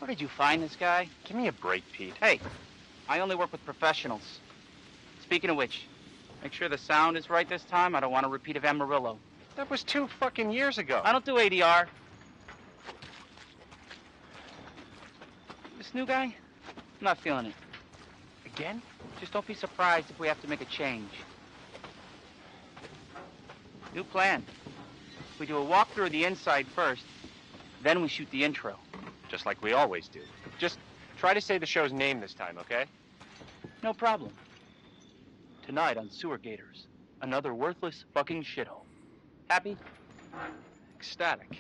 Where did you find this guy? Give me a break, Pete. Hey, I only work with professionals. Speaking of which, make sure the sound is right this time. I don't want a repeat of Amarillo. That was 2 fucking years ago. I don't do ADR. This new guy, I'm not feeling it. Again? Just don't be surprised if we have to make a change. New plan. We do a walkthrough of the inside first, then we shoot the intro. Just like we always do. Just try to say the show's name this time, okay? No problem. Tonight on Sewer Gators, another worthless fucking shithole. Happy? Ecstatic.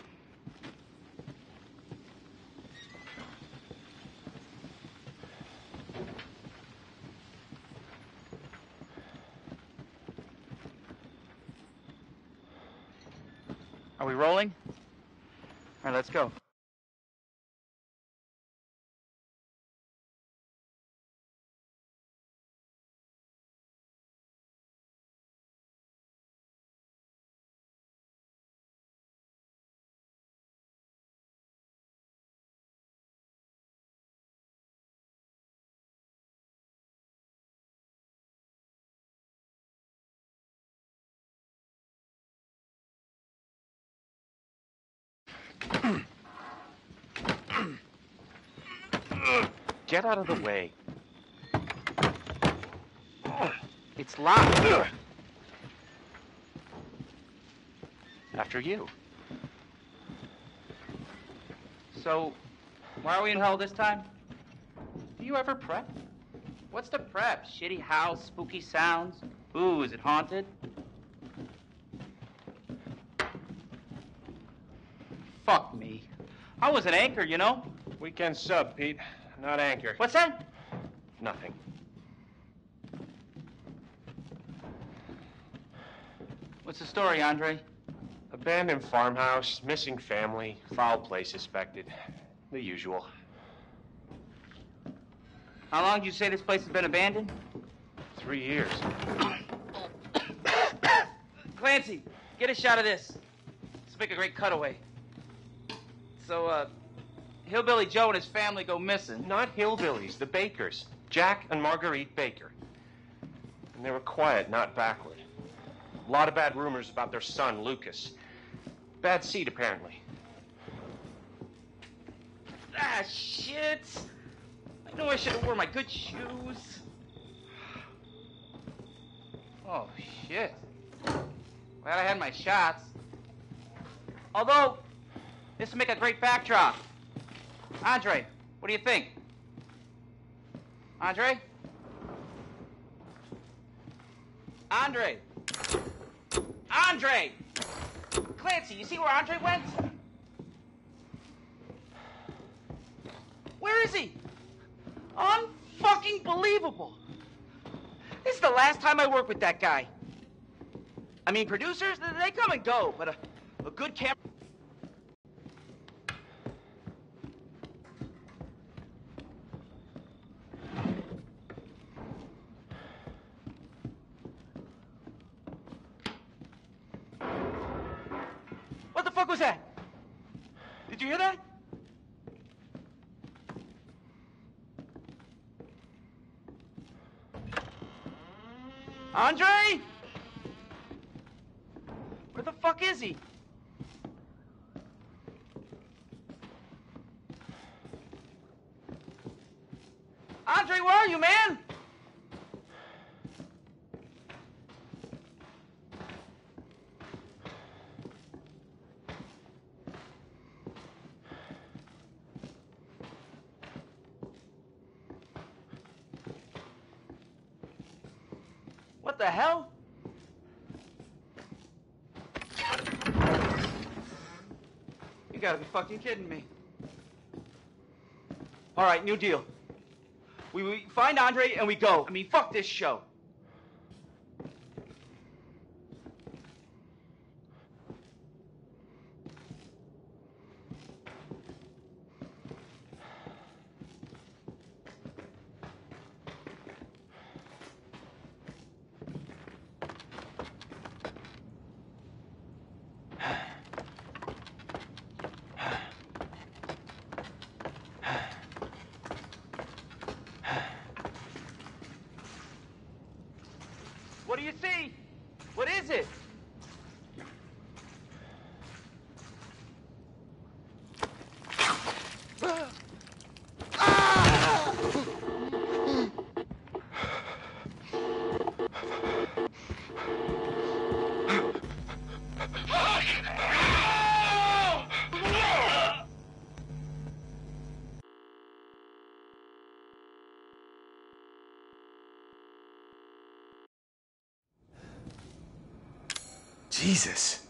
Are we rolling? All right, let's go. Get out of the way. It's locked. After you. So, why are we in hell this time? Do you ever prep? What's the prep? Shitty house, spooky sounds? Ooh, is it haunted? Fuck me. I was an anchor, you know? Weekend sub, Pete. Not anchor. What's that? Nothing. What's the story, Andre? Abandoned farmhouse, missing family, foul play suspected. The usual. How long did you say this place has been abandoned? 3 years. Clancy, get a shot of this. Let's make a great cutaway. So, Hillbilly Joe and his family go missing. Not hillbillies, the Bakers. Jack and Marguerite Baker. And they were quiet, not backward. A lot of bad rumors about their son, Lucas. Bad seed, apparently. Ah, shit. I know I should have worn my good shoes. Oh, shit. Glad I had my shots. Although, this would make a great backdrop. Andre, what do you think? Andre? Andre! Andre! Clancy, you see where Andre went? Where is he? Unfucking believable. This is the last time I work with that guy. I mean, producers, they come and go, but a good camera... What the fuck was that? Did you hear that? Andre? Where the fuck is he? Andre, where are you, man? What the hell? You gotta be fucking kidding me. All right, new deal. We find Andre and we go. I mean, fuck this show. you see? What is it? Jesus.